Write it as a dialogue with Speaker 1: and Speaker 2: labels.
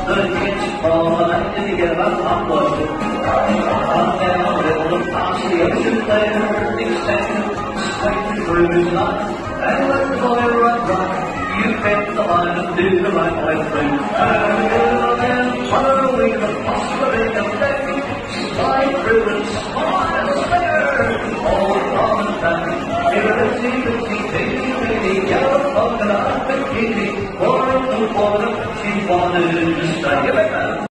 Speaker 1: the kids fall and you get up on board. On down the little past the ocean there, extend, straight through his life, and let the boy run. You bend the line and do the right way through. And following the fostering effect, slide through and smile there. All from and back, yellow polka dot bikini, for the water she wanted to stay.